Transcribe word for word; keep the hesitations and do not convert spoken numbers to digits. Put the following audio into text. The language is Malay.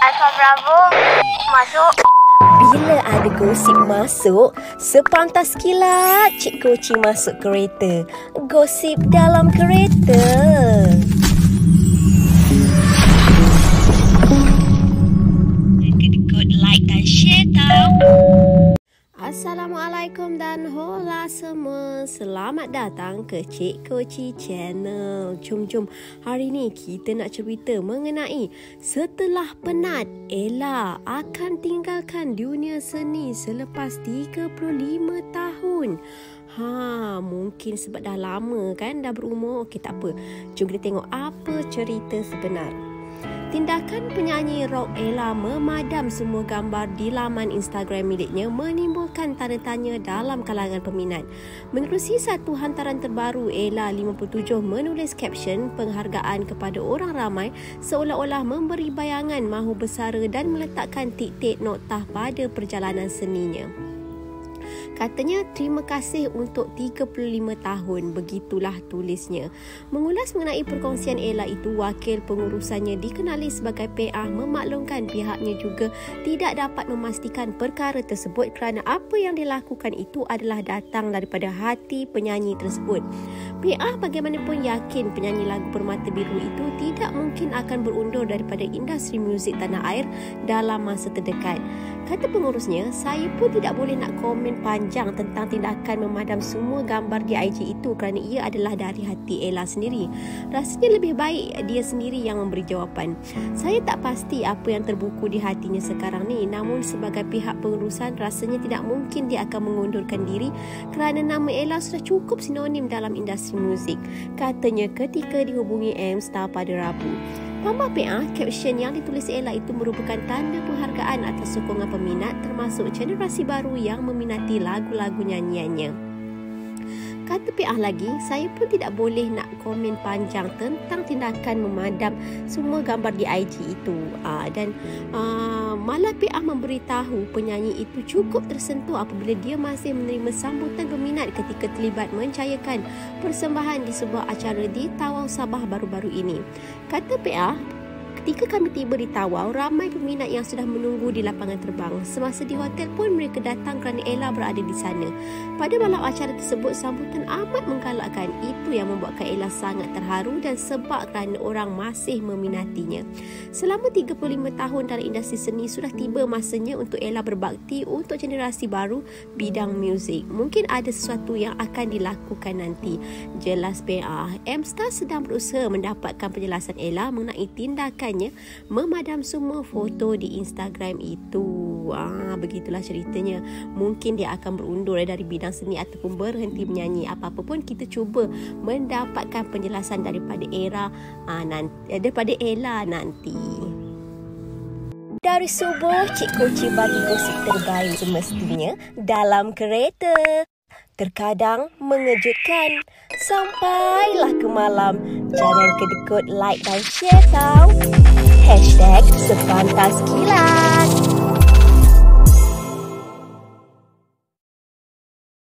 Alfa Bravo, masuk. Bila ada gosip masuk, sepantas kilat Cik Koci masuk kereta. Gosip dalam kereta. Ikut like dan share tau. Assalamualaikum dan hola semua. Selamat datang ke Cik Koci Channel. Jom-jom, hari ni kita nak cerita mengenai setelah penat, Ella akan tinggalkan dunia seni selepas tiga puluh lima tahun. Ha, mungkin sebab dah lama kan, dah berumur. Okey, tak apa. Jom kita tengok apa cerita sebenar. Tindakan penyanyi rock Ella memadam semua gambar di laman Instagram miliknya menimbulkan tanda tanya dalam kalangan peminat. Menerusi satu hantaran terbaru, Ella lima puluh tujuh menulis caption penghargaan kepada orang ramai seolah-olah memberi bayangan mahu bersara dan meletakkan titik noktah pada perjalanan seninya. Katanya, terima kasih untuk tiga puluh lima tahun, begitulah tulisnya. Mengulas mengenai perkongsian Ella itu, wakil pengurusannya dikenali sebagai P A memaklumkan pihaknya juga tidak dapat memastikan perkara tersebut kerana apa yang dilakukan itu adalah datang daripada hati penyanyi tersebut. P A bagaimanapun yakin penyanyi lagu Permata Biru itu tidak mungkin akan berundur daripada industri muzik tanah air dalam masa terdekat. Kata pengurusnya, saya pun tidak boleh nak komen panjang tentang tindakan memadam semua gambar di I G itu kerana ia adalah dari hati Ella sendiri. Rasanya lebih baik dia sendiri yang memberi jawapan. Saya tak pasti apa yang terbuku di hatinya sekarang ni, namun sebagai pihak pengurusan rasanya tidak mungkin dia akan mengundurkan diri kerana nama Ella sudah cukup sinonim dalam industri muzik, katanya ketika dihubungi M-Star pada Rabu. Tambah P A, caption yang ditulis Ella itu merupakan tanda penghargaan atas sokongan peminat termasuk generasi baru yang meminati lagu-lagu nyanyiannya. Kata P A lagi, saya pun tidak boleh nak komen panjang tentang tindakan memadam semua gambar di I G itu. Aa, dan aa, malah P A memberitahu penyanyi itu cukup tersentuh apabila dia masih menerima sambutan peminat ketika terlibat mencayakan persembahan di sebuah acara di Tawau Sabah baru-baru ini. Kata P A, ketika kami tiba di Tawau, ramai peminat yang sudah menunggu di lapangan terbang. Semasa di hotel pun mereka datang kerana Ella berada di sana. Pada malam acara tersebut, sambutan amat menggalakkan. Itu yang membuatkan Ella sangat terharu dan sebab kerana orang masih meminatinya. Selama tiga puluh lima tahun dalam industri seni, sudah tiba masanya untuk Ella berbakti untuk generasi baru bidang muzik. Mungkin ada sesuatu yang akan dilakukan nanti, jelas P A. M-Star sedang berusaha mendapatkan penjelasan Ella mengenai tindakan memadam semua foto di Instagram itu. Ah, begitulah ceritanya. Mungkin dia akan berundur dari bidang seni ataupun berhenti menyanyi. Apa-apa pun kita cuba mendapatkan penjelasan daripada era ah, nanti, daripada Ella nanti. Dari subuh, Cik Koci bagi gosip terbaik semestinya dalam kereta. Terkadang mengejutkan. Sampailah ke malam. Jangan kedekut like dan share tau. Hashtag sepantas kilat.